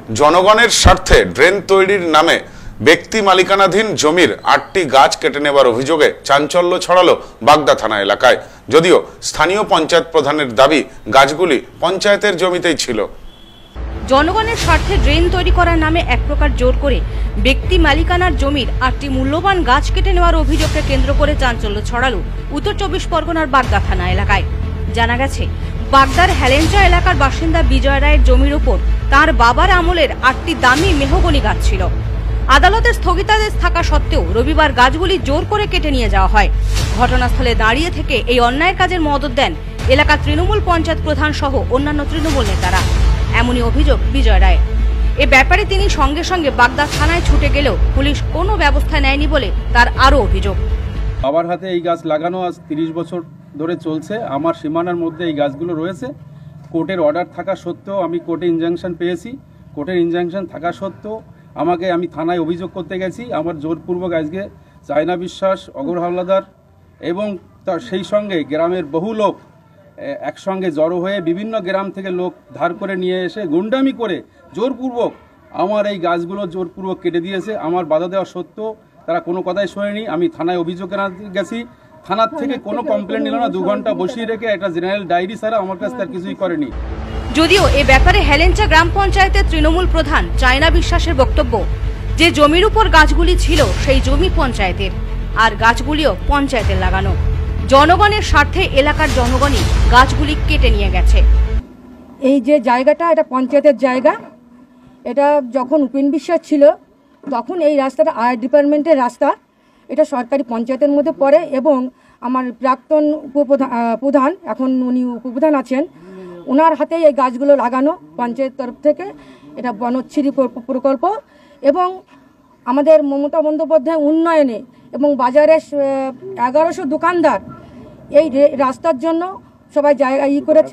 জনগণের স্বার্থে ড্রেন তৈরির নামে ব্যক্তি মালিকানাধীন জমির ৮টি গাছ কেটে নেবার অভিযোগে চাঞ্চল্য ছড়ালো বাগদা থানা এলাকায়। যদিও স্থানীয় পঞ্চায়েত প্রধানের দাবি গাছগুলি পঞ্চায়েতের জমিতেই ছিল। জনগণের স্বার্থে ড্রেন তৈরি করার নামে এক প্রকার জোর করে ব্যক্তি মালিকানার জমির ৮টি মূল্যবান গাছ কেটে নেওয়ার অভিযোগকে কেন্দ্র করে চাঞ্চল্য ছড়ালো উত্তর ২৪ পরগনার বাগদা থানা এলাকায়। জানা গেছে, বাগদার হেলেঞ্চা এলাকার বাসিন্দা বিজয় রায়ের জমির উপর তার বাবার আমলের ৮টি দামি মেহগনি গাছ ছিল। আদালতের স্থগিতাদেশ থাকা সত্ত্বেও রবিবার গাছগুলি জোর করে কেটে নিয়ে যাওয়া হয়। ঘটনাস্থলে দাঁড়িয়ে থেকে এই অন্যায়ের কাজের মদত দেন এলাকার তৃণমূল পঞ্চায়েত প্রধান সহ অন্যান্য তৃণমূল নেতারা। এমনই অভিযোগ বিজয় রায়। এ ব্যাপারে তিনি সঙ্গে সঙ্গে বাগদা থানায় ছুটে গেলেও পুলিশ কোনো ব্যবস্থা নেয়নি বলে তার আরও অভিযোগ। বাবার হাতে এই গাছ লাগানো আজ ৩০ বছর ধরে চলছে। আমার সীমানার মধ্যে এই গাছগুলো রয়েছে। কোর্টের অর্ডার থাকা সত্ত্বেও আমি কোর্টে ইনজাংশন পেয়েছি। কোর্টের ইনজাংশন থাকা সত্ত্বেও আমি থানায় অভিযোগ করতে গেছি। আমার জোরপূর্বক আজকে চায়না বিশ্বাস, অগর হাওলাদার এবং তার সেই সঙ্গে গ্রামের বহু লোক একসঙ্গে জড়ো হয়ে বিভিন্ন গ্রাম থেকে লোক ধার করে নিয়ে এসে গুন্ডামি করে জোরপূর্বক আমার এই গাছগুলো জোরপূর্বক কেটে দিয়েছে। আমার বাধা দেওয়া সত্ত্বেও তারা কোনো কথাই শোনেনি। আমি থানায় অভিযোগ গেছি, থানার থেকে কোনো কমপ্লেন নিল না। ২ ঘন্টা বসিয়ে রেখে একটা জেনারেল ডায়েরি ছাড়া আমার কাছে তার কিছুই করেনি। যদিও এ ব্যাপারে হেলেঞ্চা গ্রাম পঞ্চায়েতের তৃণমূল প্রধান চায়না বিশ্বাসের বক্তব্য, যে জমির উপর গাছগুলি ছিল সেই জমি পঞ্চায়েতের, আর গাছগুলিও পঞ্চায়েতের লাগানো। জনগণের স্বার্থে এলাকার জনগণই গাছগুলি কেটে নিয়ে গেছে। এই যে জায়গাটা, এটা পঞ্চায়েতের জায়গা। এটা যখন উপেন বিশ্বাস ছিল তখন এই রাস্তাটা আয় ডিপার্টমেন্টের রাস্তা। এটা সরকারি পঞ্চায়েতের মধ্যে পড়ে এবং আমার প্রাক্তন প্রধান, এখন উনি উপপ্রধান আছেন, ওনার হাতেই এই গাছগুলো লাগানো পঞ্চায়েত তরফ থেকে। এটা বনচ্ছিরি প্রকল্প এবং আমাদের মমতা বন্দ্যোপাধ্যায় উন্নয়নে এবং বাজারে ১১০০ দোকানদার এই রাস্তার জন্য সবাই জায়গা করেছে।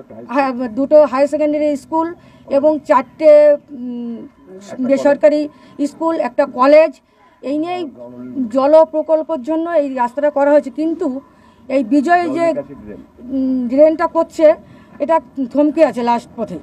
2টো হায়ার সেকেন্ডারি স্কুল এবং 4টে বেসরকারি স্কুল, একটা কলেজ, এই নিয়েই জল প্রকল্পের জন্য এই রাস্তাটা করা হয়েছে। কিন্তু এই বিজয় যে ড্রেনটা করছে এটা থমকে আছে লাস্ট পথে।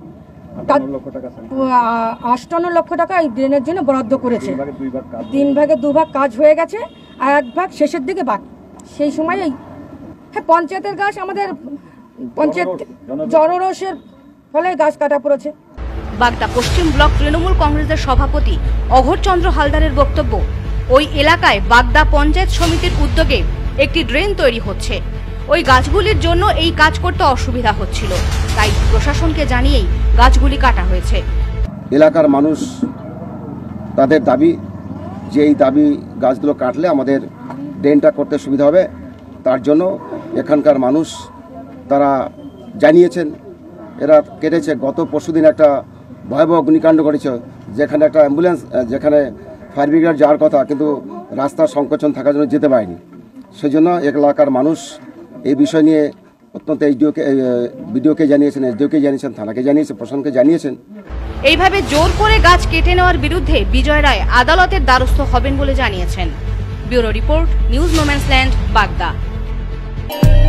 ৫৮ লক্ষ টাকা এই ড্রেনের জন্য বরাদ্দ করেছে। 3 ভাগে 2 ভাগ কাজ হয়ে গেছে আর 1 ভাগ শেষের দিকে বাকি। সেই সময় পঞ্চায়েতের গাছ, আমাদের পঞ্চায়েত জনরোষের ফলে গাছ কাটা পড়েছে। বাগদা পশ্চিম ব্লক তৃণমূল কংগ্রেসের সভাপতি অঘোরচন্দ্র হালদারের বক্তব্য, ওই এলাকায় বাগদা পঞ্চায়েত সমিতির উদ্যোগে একটি ড্রেন তৈরি হচ্ছে। ওই গাছগুলির জন্য এই কাজ করতে অসুবিধা হচ্ছিল, তাই প্রশাসনকে জানিয়েই গাছগুলি কাটা হয়েছে। এলাকার মানুষ তাদের দাবি যে এই দাবি গাছগুলো কাটলে আমাদের ড্রেনটা করতে সুবিধা হবে। তার জন্য এখানকার মানুষ তারা জানিয়েছেন, এরা কেটেছে। গত পরশুদিন একটা ভয়াবহ অগ্নিকাণ্ড করেছে, যেখানে একটা অ্যাম্বুলেন্স, যেখানে ফায়ার ব্রিগেড যাওয়ার কথা, কিন্তু রাস্তার সংকোচন থাকার জন্য যেতে পারেনি। সেই জন্য এলাকার মানুষ এই বিষয় নিয়ে অত্যন্ত বিডিওকে জানিয়েছেন, এসডিওকে জানিয়েছেন, থানাকে জানিয়েছেন, প্রশাসনকে জানিয়েছেন। এইভাবে জোর করে গাছ কেটে নেওয়ার বিরুদ্ধে বিজয় রায় আদালতের দ্বারস্থ হবেন বলে জানিয়েছেন। Bureau report, news no man's land, বাগদা।